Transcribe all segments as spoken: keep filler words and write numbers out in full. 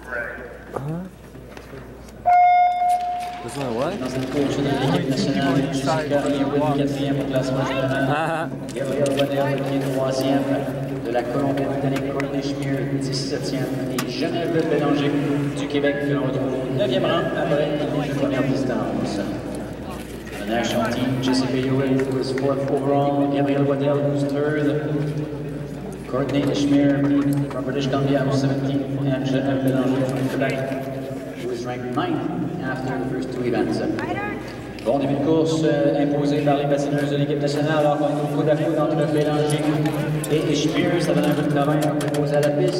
Dans cette course de l'équipe nationale, Jessica Hewitt, quatrième au classement général. Gabriel Waddell, qui est troisième. De la Colombie-Britannique, Shmyr, dix-septième. Et Geneviève Belanger du Québec, qui l'on retrouve au neuvième rang après les deux premières distances. The national team, Jessica Hewitt, who is fourth overall. Gabriel Waddell, who's third. Courtney Shmyr from British Columbia, who's seventeenth. And Geneviève Belanger from Quebec, who is ranked ninth after the first two events. Bon début de course euh, imposé par les patineuses de l'équipe nationale, alors qu'on est au coude à coude entre Belanger et Shmyr. Ça donne un peu de travail à proposer à la piste.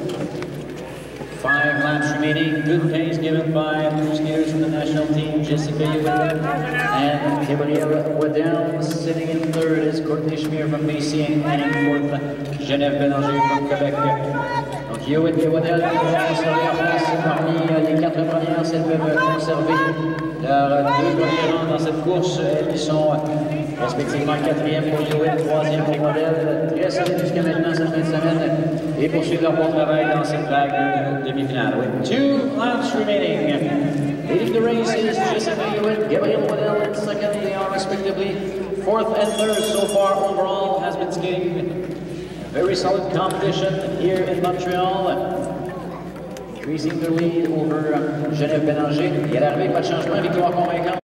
Five laps remaining. Good pace given by two skiers from the national team, Jessica Hewitt and Gabriel Waddell. Sitting in third is Courtney Shmyr from B C, and in fourth, Geneviève Belanger from Quebec. Donc Hewitt et Waddell vont conserver en place parmi les quatre premières, elles peuvent conserver leurs deux premiers rangs dans cette course. Elles sont respectivement quatrième pour Hewitt, troisième pour Waddell. Très solide jusqu'à maintenant cette fin de semaine et poursuivre leur bon travail dans cette vague de demi-finale. With two laps remaining, leading the race is Jessica Hewitt, Gabriel Waddell in second. They are respectively fourth and third so far overall. Has been skating very solid competition here in Montreal. Increasing the lead over Geneviève Belanger. Et à l'arrivée, pas de changement, victoire convaincante.